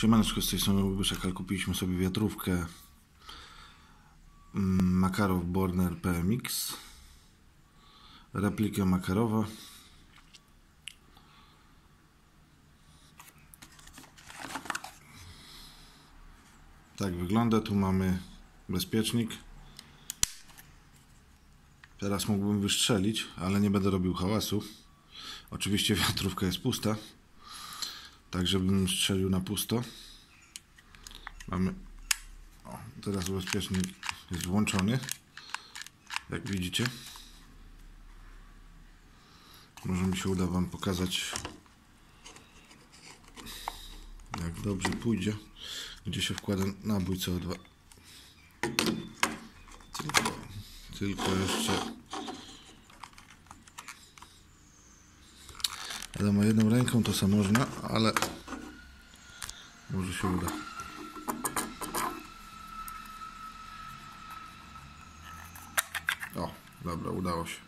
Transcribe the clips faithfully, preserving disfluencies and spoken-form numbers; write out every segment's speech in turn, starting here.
Siemaneczko, z tej strony Łubyszak. Kupiliśmy sobie wiatrówkę Makarow Borner P M X, replikę Makarowa. Tak wygląda. Tu mamy bezpiecznik. Teraz mógłbym wystrzelić, ale nie będę robił hałasu. Oczywiście wiatrówka jest pusta, tak żebym strzelił na pusto. Mamy, o, teraz bezpiecznik jest włączony, jak widzicie. Może mi się uda wam pokazać, jak dobrze pójdzie, gdzie się wkłada nabój C O dwa. Tylko, tylko jeszcze wiadomo, jedną ręką to samo można, ale może się uda. O, dobra, udało się.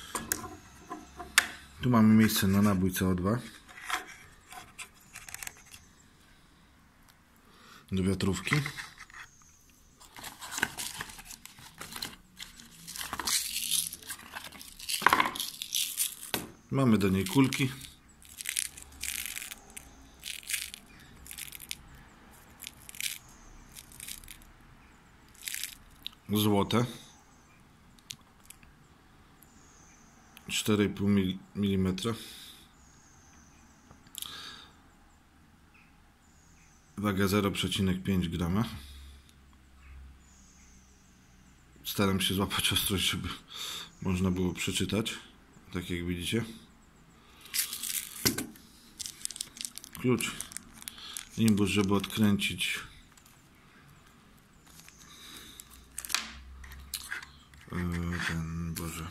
Tu mamy miejsce na nabój C O dwa do wiatrówki. Mamy do niej kulki. Złote. cztery i pół milimetra. Waga zero przecinek pięć grama. Staram się złapać ostrość, żeby można było przeczytać. Tak jak widzicie. Klucz. Imbus, żeby odkręcić ten, boże,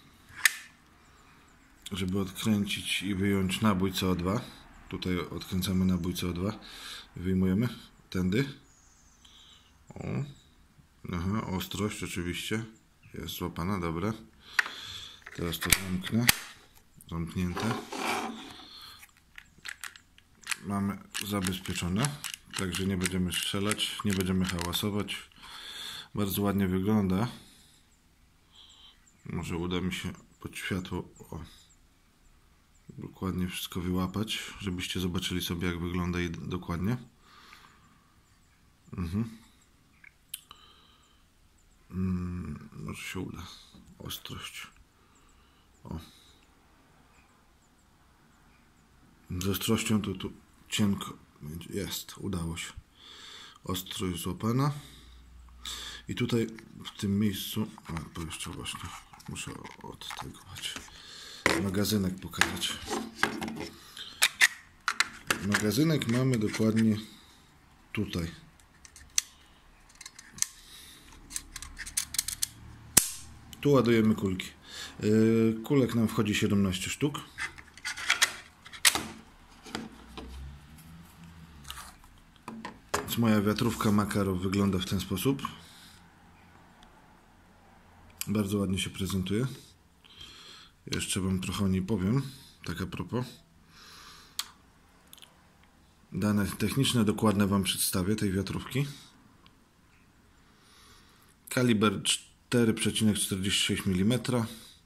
żeby odkręcić i wyjąć nabój C O dwa. Tutaj odkręcamy nabój C O dwa, wyjmujemy tędy. O. Aha, ostrość oczywiście jest złapana, dobra. Teraz to zamknę. Zamknięte. Mamy zabezpieczone, także nie będziemy strzelać, nie będziemy hałasować. Bardzo ładnie wygląda. Może uda mi się pod światło o, dokładnie wszystko wyłapać, żebyście zobaczyli sobie, jak wygląda i dokładnie. Mhm. Hmm, może się uda. Ostrość. O. Z ostrością to tu cienko jest. Udało się. Ostrość złapana. I tutaj w tym miejscu, a bo jeszcze właśnie muszę od tego magazynek pokazać. Magazynek mamy dokładnie tutaj. Tu ładujemy kulki. Kulek nam wchodzi siedemnaście sztuk. Więc moja wiatrówka Makarow wygląda w ten sposób. Bardzo ładnie się prezentuje. Jeszcze wam trochę o niej powiem, tak a propos. Dane techniczne dokładne wam przedstawię tej wiatrówki. Kaliber cztery przecinek czterdzieści sześć milimetra.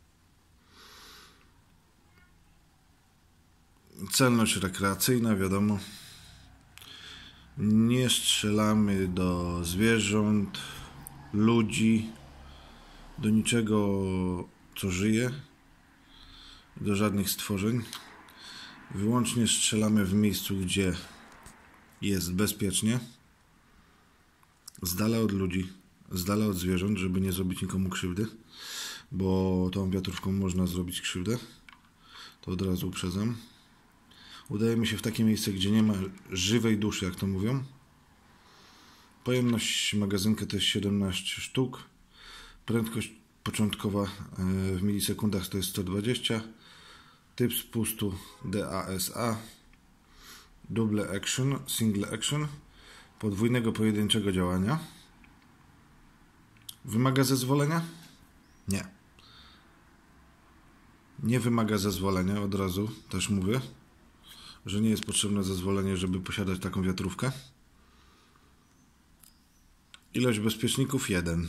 Celność rekreacyjna, wiadomo. Nie strzelamy do zwierząt, ludzi, do niczego, co żyje, do żadnych stworzeń. Wyłącznie strzelamy w miejscu, gdzie jest bezpiecznie, z dala od ludzi, z dala od zwierząt, żeby nie zrobić nikomu krzywdy, bo tą wiatrówką można zrobić krzywdę. To od razu uprzedzam. Udajemy się w takie miejsce, gdzie nie ma żywej duszy, jak to mówią. Pojemność magazynka to jest siedemnaście sztuk. Prędkość początkowa w milisekundach to jest sto dwadzieścia. Typ spustu D A S A. Double action, single action. Podwójnego pojedynczego działania. Wymaga zezwolenia? Nie. Nie wymaga zezwolenia, od razu też mówię. że nie jest potrzebne zezwolenie, żeby posiadać taką wiatrówkę. Ilość bezpieczników jeden.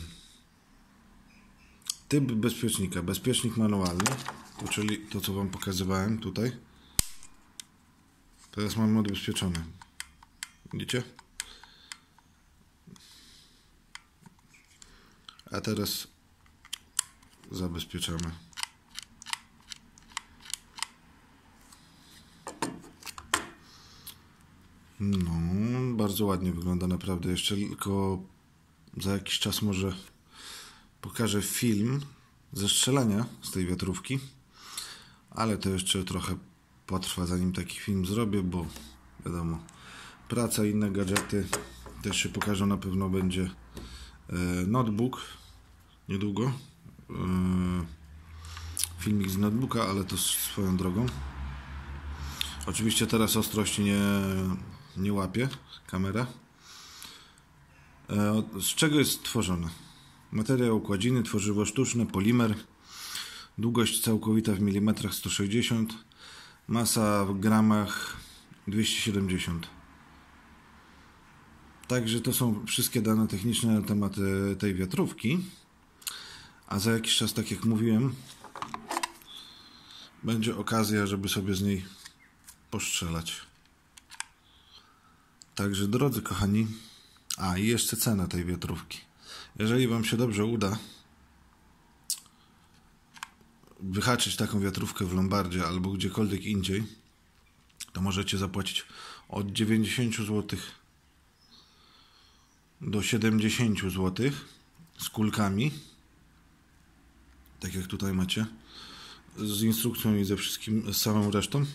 Typ bezpiecznika, bezpiecznik manualny, to czyli to, co Wam pokazywałem tutaj. Teraz mamy odbezpieczone. Widzicie? A teraz zabezpieczamy. No, bardzo ładnie wygląda naprawdę. Jeszcze tylko za jakiś czas może pokażę film ze strzelania z tej wiatrówki, ale to jeszcze trochę potrwa, zanim taki film zrobię, bo wiadomo, praca i inne gadżety też się pokażą. Na pewno będzie notebook niedługo, filmik z notebooka, ale to swoją drogą. Oczywiście teraz ostrości nie, nie łapie kamera. Z czego jest tworzone? Materiał układziny, tworzywo sztuczne, polimer, długość całkowita w milimetrach sto sześćdziesiąt, masa w gramach dwieście siedemdziesiąt. Także to są wszystkie dane techniczne na temat tej wiatrówki. A za jakiś czas, tak jak mówiłem, będzie okazja, żeby sobie z niej postrzelać. Także drodzy kochani, a i jeszcze cena tej wiatrówki. Jeżeli Wam się dobrze uda wyhaczyć taką wiatrówkę w Lombardzie albo gdziekolwiek indziej, to możecie zapłacić od dziewięćdziesięciu złotych do siedemdziesięciu złotych z kulkami, tak jak tutaj macie, z instrukcją i ze wszystkim, z całą resztą.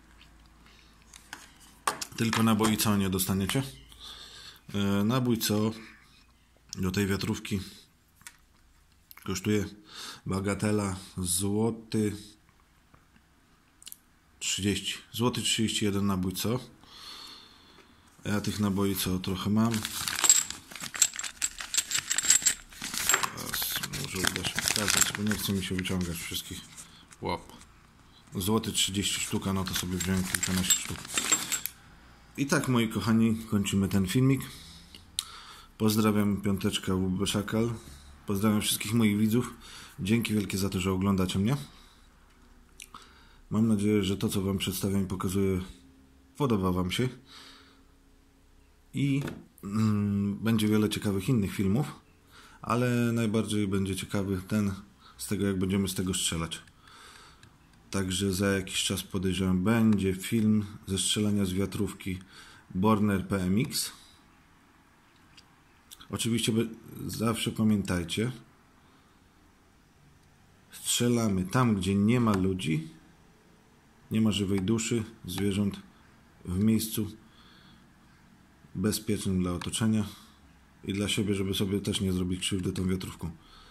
Tylko nabój co nie dostaniecie. Nabój co do tej wiatrówki kosztuje bagatela złoty trzydzieści. Złoty trzydzieści jeden nabój co. Ja tych naboi co trochę mam. Teraz może uda się pokazać, bo nie chce mi się wyciągać wszystkich. Łap. Złoty trzydzieści sztuka, no to sobie wziąłem kilkanaście sztuk. I tak, moi kochani, kończymy ten filmik. Pozdrawiam, piąteczka W B Szakal. Pozdrawiam wszystkich moich widzów. Dzięki wielkie za to, że oglądacie mnie. Mam nadzieję, że to, co Wam przedstawiam i pokazuję, podoba Wam się. I mm, będzie wiele ciekawych innych filmów, ale najbardziej będzie ciekawy ten z tego, jak będziemy z tego strzelać. Także za jakiś czas, podejrzewam, będzie film ze strzelania z wiatrówki Borner P M X. Oczywiście zawsze pamiętajcie, strzelamy tam, gdzie nie ma ludzi, nie ma żywej duszy, zwierząt, w miejscu bezpiecznym dla otoczenia i dla siebie, żeby sobie też nie zrobić krzywdy tą wiatrówką.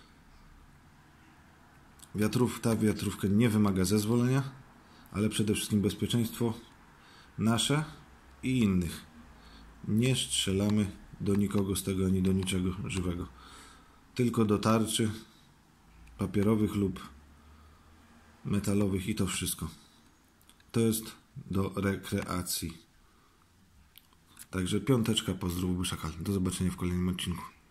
Wiatrów, ta wiatrówka nie wymaga zezwolenia, ale przede wszystkim bezpieczeństwo nasze i innych. Nie strzelamy do nikogo z tego ani do niczego żywego. Tylko do tarczy papierowych lub metalowych i to wszystko. To jest do rekreacji. Także piąteczka, pozdrów, Szakal. Do zobaczenia w kolejnym odcinku.